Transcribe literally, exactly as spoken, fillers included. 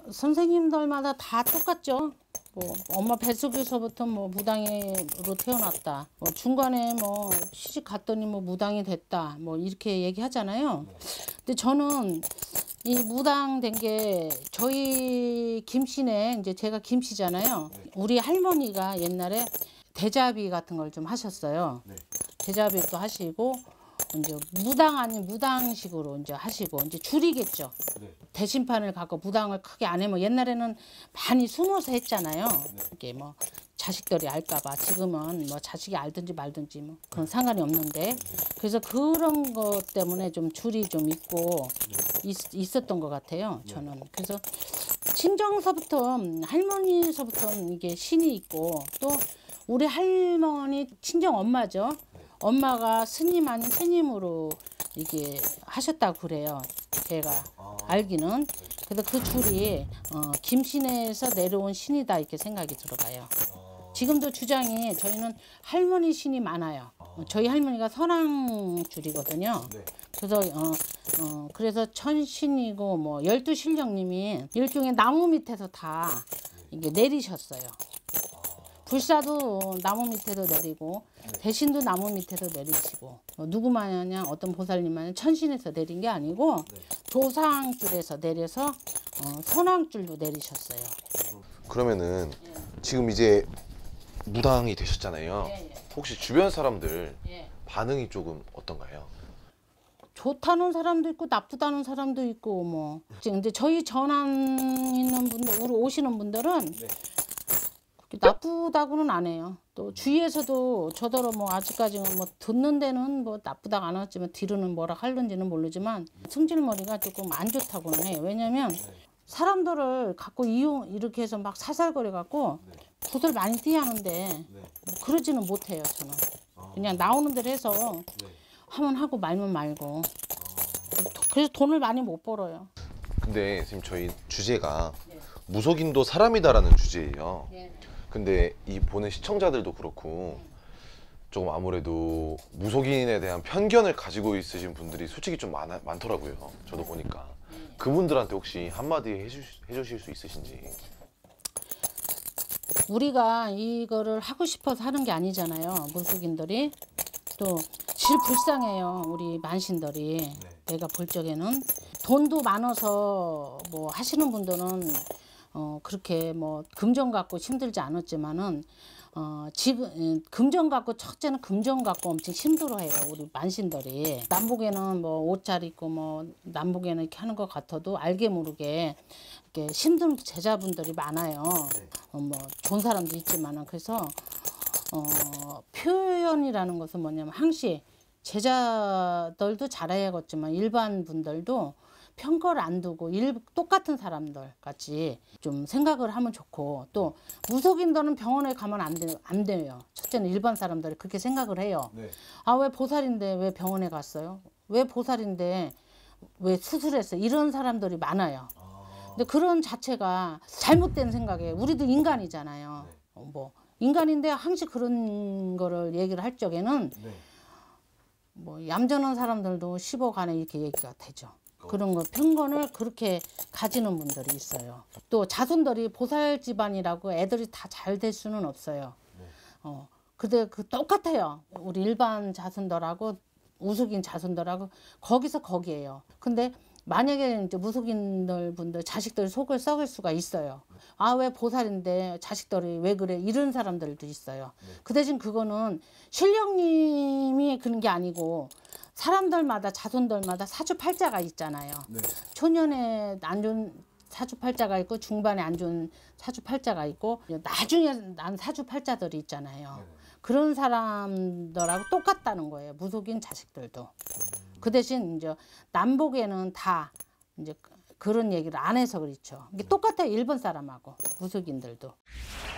선생님들마다 다 똑같죠. 뭐 엄마 뱃속에서부터 뭐 무당으로 태어났다. 뭐 중간에 뭐 시집 갔더니 뭐 무당이 됐다. 뭐 이렇게 얘기하잖아요. 근데 저는 이 무당 된 게 저희 김씨네, 이제 제가 김씨잖아요. 우리 할머니가 옛날에 대자비 같은 걸 좀 하셨어요. 대자비도 하시고 이제 무당 아닌 무당식으로 이제 하시고 이제 줄이겠죠. 네. 대신판을 갖고 무당을 크게 안 해면 옛날에는 많이 숨어서 했잖아요. 네. 이게 뭐 자식들이 알까봐. 지금은 뭐 자식이 알든지 말든지 뭐 그건 상관이 없는데, 그래서 그런 것 때문에 좀 줄이 좀 있고 네. 있, 있었던 것 같아요. 저는. 네. 그래서 친정서부터 할머니서부터 이게 신이 있고, 또 우리 할머니 친정 엄마죠. 엄마가 스님 아닌 스님으로 이게 하셨다고 그래요. 제가 아, 알기는. 그래서 그 줄이 어, 김신에서 내려온 신이다 이렇게 생각이 들어가요. 아, 지금도 주장이 저희는 할머니 신이 많아요. 아, 저희 할머니가 선왕 줄이거든요. 네. 그래서 어, 어, 그래서 천신이고 뭐 열두 신령님이 일종의 나무 밑에서 다 이게 내리셨어요. 불사도 나무 밑에서 내리고 대신도 나무 밑에서 내리시고, 누구 마냥 어떤 보살님 마냥 천신에서 내린 게 아니고 조상줄에서 내려서 어, 선왕줄로 내리셨어요. 그러면은 예. 지금 이제 무당이 되셨잖아요. 예, 예. 혹시 주변 사람들 예. 반응이 조금 어떤가요? 좋다는 사람도 있고 나쁘다는 사람도 있고 뭐. 근데 저희 전환 있는 분들, 우리 오시는 분들은 네. 나쁘다고는 안 해요. 또 주위에서도 저더러 뭐 아직까지는 뭐 듣는 데는 뭐 나쁘다고 안 하지만 뒤로는 뭐라 하는지는 모르지만 승질머리가 조금 안 좋다고는 해요. 왜냐면 사람들을 갖고 이용 이렇게 해서 막 살살거려 갖고 굿을 많이 띄야 하는데 뭐 그러지는 못해요. 저는 그냥 나오는 대로 해서 하면 하고 말면 말고. 그래서 돈을 많이 못 벌어요. 근데 선생님, 저희 주제가 무속인도 사람이다라는 주제예요. 근데 이 보는 시청자들도 그렇고 조금 아무래도 무속인에 대한 편견을 가지고 있으신 분들이 솔직히 좀 많아, 많더라고요. 저도 보니까. 그분들한테 혹시 한마디 해주, 해주실 수 있으신지. 우리가 이거를 하고 싶어서 하는 게 아니잖아요. 무속인들이. 또 질 불쌍해요. 우리 만신들이. 네. 내가 볼 적에는. 돈도 많아서 뭐 하시는 분들은 어 그렇게 뭐 금전 갖고 힘들지 않았지만은 어 지금 금전 갖고, 첫째는 금전 갖고 엄청 힘들어해요. 우리 만신들이. 남북에는 뭐 옷 잘 입고 뭐 남북에는 이렇게 하는 것 같아도 알게 모르게 이렇게 힘든 제자분들이 많아요. 어 뭐 좋은 사람도 있지만은. 그래서 어 표현이라는 것은 뭐냐면 항시 제자들도 잘해야겠지만 일반 분들도 평가를 안 두고 일, 똑같은 사람들 같이 좀 생각을 하면 좋고, 또 무속인들은 병원에 가면 안, 돼, 안 돼요. 첫째는 일반 사람들이 그렇게 생각을 해요. 네. 아, 왜 보살인데 왜 병원에 갔어요? 왜 보살인데 왜 수술했어요? 이런 사람들이 많아요. 아... 근데 그런 자체가 잘못된 생각이에요. 우리도 인간이잖아요. 네. 어, 뭐 인간인데 항시 그런 거를 얘기를 할 적에는 네. 뭐 얌전한 사람들도 십억 안에 이렇게 얘기가 되죠. 그런 거 편견을 그렇게 가지는 분들이 있어요. 또 자손들이 보살 집안이라고 애들이 다 잘 될 수는 없어요. 네. 어, 근데 그 똑같아요. 우리 일반 자손들하고 무속인 자손들하고 거기서 거기에요. 근데 만약에 이제 무속인들 분들 자식들 속을 썩을 수가 있어요. 아, 왜 보살인데 자식들이 왜 그래? 이런 사람들도 있어요. 네. 그 대신 그거는 신령님이 그런 게 아니고 사람들마다 자손들마다 사주팔자가 있잖아요. 네. 초년에 안 좋은 사주팔자가 있고 중반에 안 좋은 사주팔자가 있고 나중에 난 사주팔자들이 있잖아요. 네. 그런 사람들하고 똑같다는 거예요. 무속인 자식들도. 음. 그 대신 이제 남북에는 다 이제 그런 얘기를 안 해서 그렇죠. 이게 똑같아요. 일본 사람하고 무속인들도.